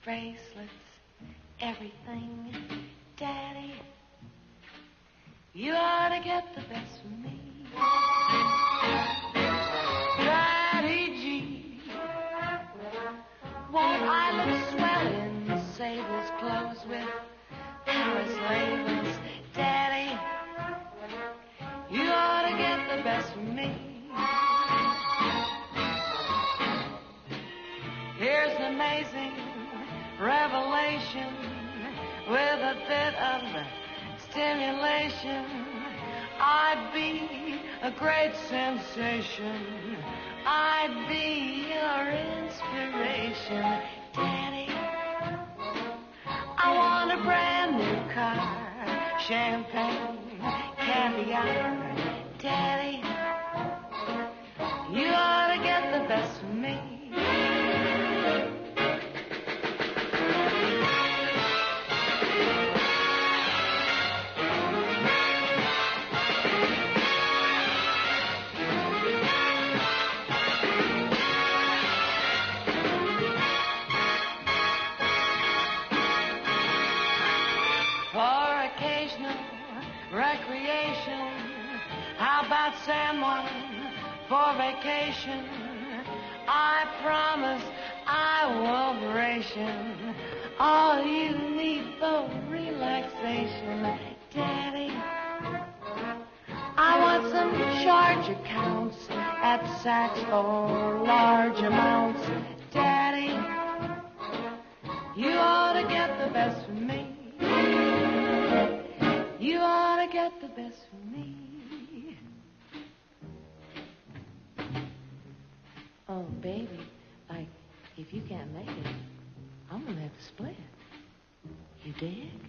bracelets, everything. Daddy, you ought to get the best of me. Daddy G, won't I look swell in Sable's clothes with Paris labels? Daddy, you ought to get the best of me. Here's an amazing revelation with a bit of stimulation. I'd be a great sensation. I'd be your inspiration. Daddy, I want a brand new car, champagne, caviar. Daddy, you ought to get the best of me. For occasional recreation, how about San Juan for vacation? I promise I won't ration all you need for relaxation. Daddy, I want some charge accounts at Saks for large amounts. Daddy, you ought to get the best of me. You ought to get the best of me. Oh, baby, like, if you can't make it, I'm gonna have to split. You dig?